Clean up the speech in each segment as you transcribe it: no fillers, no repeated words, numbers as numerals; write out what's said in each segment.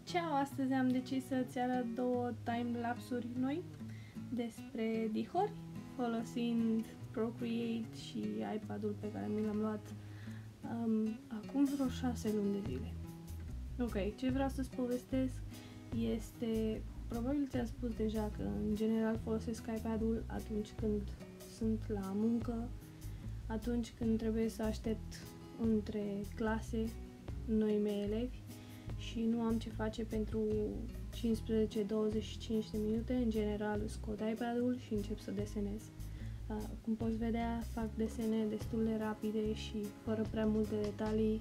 Ciao! Astăzi am decis să-ți arăt două timelapse-uri noi despre dihori, folosind Procreate și iPad-ul pe care mi l-am luat acum vreo 6 luni de zile. Ok, ce vreau să-ți povestesc este, probabil ți-am spus deja că în general folosesc iPad-ul atunci când sunt la muncă, atunci când trebuie să aștept între clase noi mei elevi și nu am ce face pentru 15-25 de minute, în general scot iPad-ul și încep să desenez. Cum poți vedea, fac desene destul de rapide și fără prea multe detalii,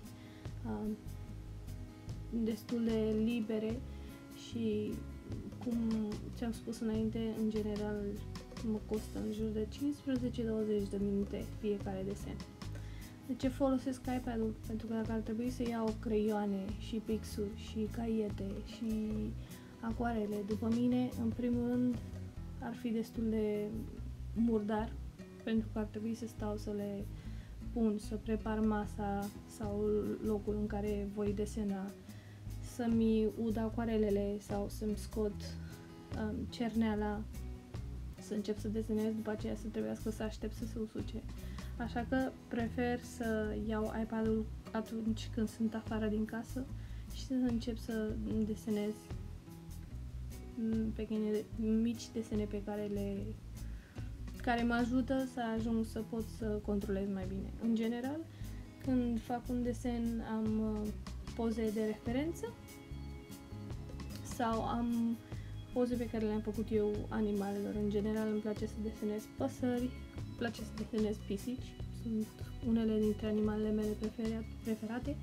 destul de libere și, cum ți-am spus înainte, în general mă costă în jur de 15-20 de minute fiecare desen. De ce folosesc iPad-ul? Pentru că dacă ar trebui să iau creioane și pixuri și caiete și acoarele după mine, în primul rând ar fi destul de murdar, pentru că ar trebui să stau să le pun, să prepar masa sau locul în care voi desena, să-mi ud acoarelele sau să-mi scot cerneala, să încep să desenez, după aceea să trebuiască să aștept să se usuce. Așa că prefer să iau iPad-ul atunci când sunt afară din casă și să încep să desenez mici desene pe care mă ajută să ajung să pot să controlez mai bine. În general, când fac un desen, am poze de referență sau am poze pe care le-am făcut eu animalelor. În general îmi place să desenez păsări, îmi place să desenez pisici, sunt unele dintre animalele mele preferate.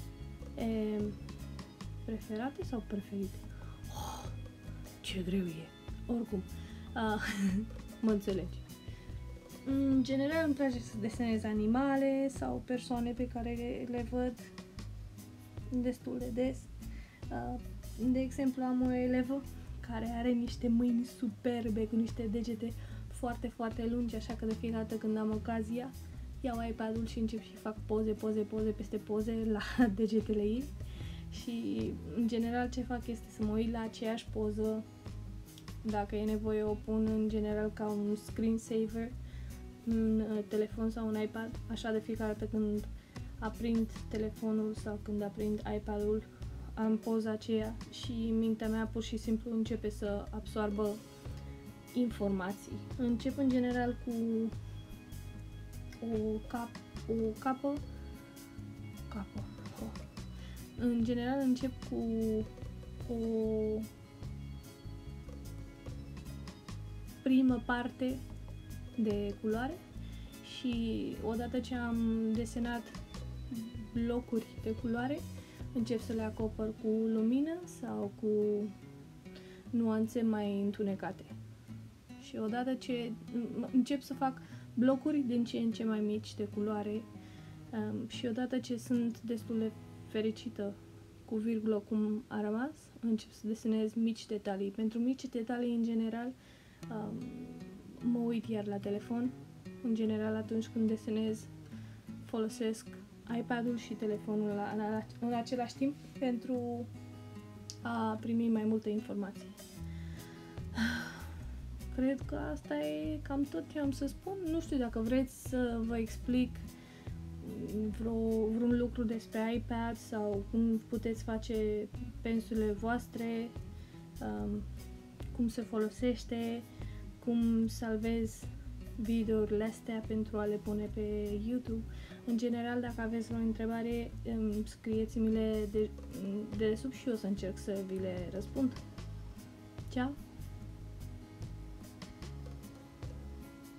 Preferate sau preferite? Oh, ce greu e! Oricum, mă înțelegi. În general îmi place să desenez animale sau persoane pe care le văd destul de des. De exemplu, am o elevă care are niște mâini superbe cu niște degete foarte, foarte lungi, așa că de fiecare dată când am ocazia, iau iPad-ul și încep și fac poze peste poze la degetele ei. Și în general ce fac este să mă uit la aceeași poză. Dacă e nevoie o pun în general ca un screensaver în telefon sau un iPad, așa de fiecare dată când aprind telefonul sau când aprind iPad-ul am poza aceea și mintea mea pur și simplu începe să absoarbă informații. Încep în general cu o capă. În general încep cu o primă parte de culoare și odată ce am desenat blocuri de culoare, încep să le acopăr cu lumină sau cu nuanțe mai întunecate. Și odată ce încep să fac blocuri din ce în ce mai mici de culoare și odată ce sunt destul de fericită cu virgulă cum a rămas, încep să desenez mici detalii. Pentru mici detalii, în general, mă uit iar la telefon. În general, atunci când desenez, folosesc iPad-ul și telefonul în același timp pentru a primi mai multe informații. Cred că asta e cam tot ce am să spun. Nu știu dacă vreți să vă explic vreun lucru despre iPad sau cum puteți face pensulele voastre, cum se folosește, cum salvez videourile astea pentru a le pune pe YouTube. În general, dacă aveți vreo întrebare, scrieți-mi-le de sub și eu o să încerc să vi le răspund. Ciao!